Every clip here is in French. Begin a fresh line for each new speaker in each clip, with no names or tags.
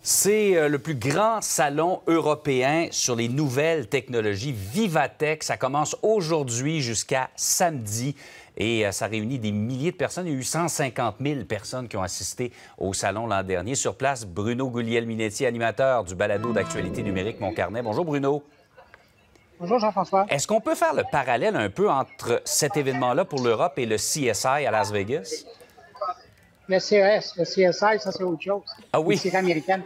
C'est le plus grand salon européen sur les nouvelles technologies, Vivatech. Ça commence aujourd'hui jusqu'à samedi et ça réunit des milliers de personnes. Il y a eu 150 000 personnes qui ont assisté au salon l'an dernier. Sur place, Bruno Guglielminetti, animateur du balado d'actualité numérique Mon Carnet. Bonjour Bruno.
Bonjour Jean-François.
Est-ce qu'on peut faire le parallèle un peu entre cet événement-là pour l'Europe et le CSI à Las Vegas?
Le CES, le CSI, ça c'est autre chose.
Ah oui?
Une série américaine.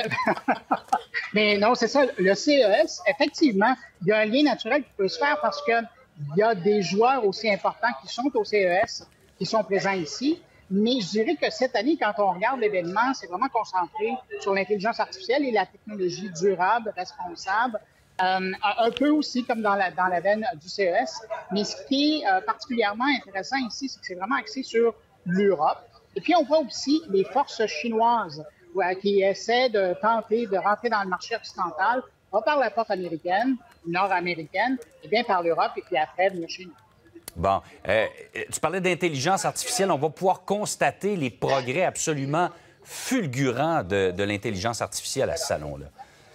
Mais non, c'est ça. Le CES, effectivement, il y a un lien naturel qui peut se faire parce qu'il y a des joueurs aussi importants qui sont au CES, qui sont présents ici. Mais je dirais que cette année, quand on regarde l'événement, c'est vraiment concentré sur l'intelligence artificielle et la technologie durable, responsable. Un peu aussi comme dans la veine du CES. Mais ce qui est particulièrement intéressant ici, c'est que c'est vraiment axé sur l'Europe. Et puis, on voit aussi les forces chinoises qui essaient de tenter de rentrer dans le marché occidental, pas par la porte américaine, nord-américaine, et bien par l'Europe, et puis après venir chez nous.
Bon, tu parlais d'intelligence artificielle. On va pouvoir constater les progrès absolument fulgurants de l'intelligence artificielle à ce salon-là.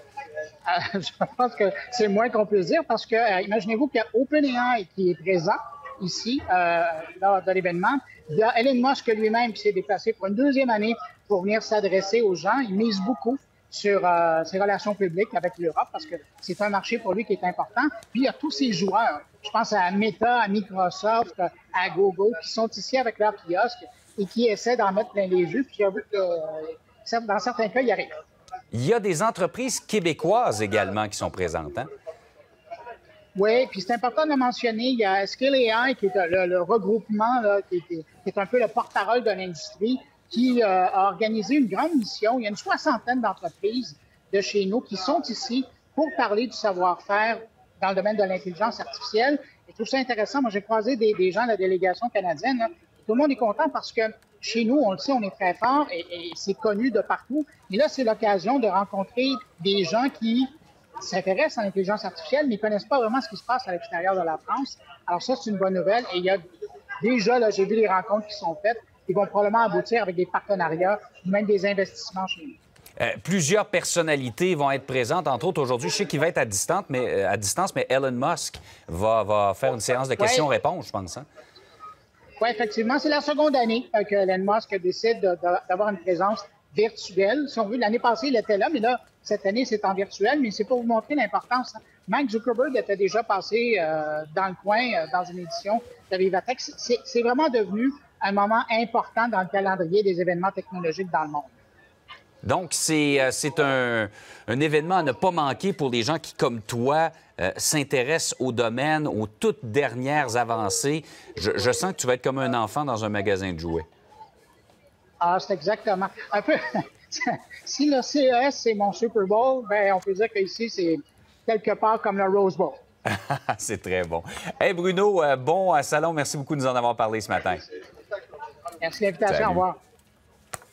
Je pense que c'est le moins qu'on peut dire parce que, imaginez-vous qu'il y a OpenAI qui est présent ici, lors de l'événement. Il y a Elon Musk lui-même qui s'est déplacé pour une deuxième année pour venir s'adresser aux gens. Il mise beaucoup sur ses relations publiques avec l'Europe parce que c'est un marché pour lui qui est important. Puis il y a tous ces joueurs, je pense à Meta, à Microsoft, à Google, qui sont ici avec leur kiosque et qui essaient d'en mettre plein les yeux. Puis dans certains cas, ils arrivent.
Il y a des entreprises québécoises également qui sont présentes, hein?
Oui, puis c'est important de mentionner, il y a Skill AI, qui est le regroupement, là, qui est un peu le porte-parole de l'industrie, qui a organisé une grande mission. Il y a une soixantaine d'entreprises de chez nous qui sont ici pour parler du savoir-faire dans le domaine de l'intelligence artificielle. Et je trouve ça intéressant. Moi, j'ai croisé des gens de la délégation canadienne. Là. Tout le monde est content parce que chez nous, on le sait, on est très fort et c'est connu de partout. Et là, c'est l'occasion de rencontrer des gens qui s'intéressent à l'intelligence artificielle, mais ne connaissent pas vraiment ce qui se passe à l'extérieur de la France. Alors ça, c'est une bonne nouvelle. Et il y a déjà, là, j'ai vu les rencontres qui sont faites, qui vont probablement aboutir avec des partenariats, même des investissements chez nous.
Plusieurs personnalités vont être présentes, entre autres aujourd'hui. Je sais qu'il va être à distance, mais Elon Musk va faire une séance de questions-réponses, je pense. Hein?
Oui, effectivement. C'est la seconde année que Elon Musk décide d'avoir une présence virtuelle. Si on veut, l'année passée, il était là, mais là, cette année, c'est en virtuel, mais c'est pour vous montrer l'importance. Mark Zuckerberg était déjà passé dans le coin, dans une édition de Vivatech. C'est vraiment devenu un moment important dans le calendrier des événements technologiques dans le monde.
Donc, c'est un événement à ne pas manquer pour les gens qui, comme toi, s'intéressent au domaine, aux toutes dernières avancées. Je sens que tu vas être comme un enfant dans un magasin de jouets.
Ah, c'est exactement. Un peu. Si le CES, c'est mon Super Bowl, bien, on peut dire qu'ici, c'est quelque part comme le Rose Bowl.
C'est très bon. Hey Bruno, bon salon. Merci beaucoup de nous en avoir parlé ce matin.
Merci de l'invitation. Au revoir.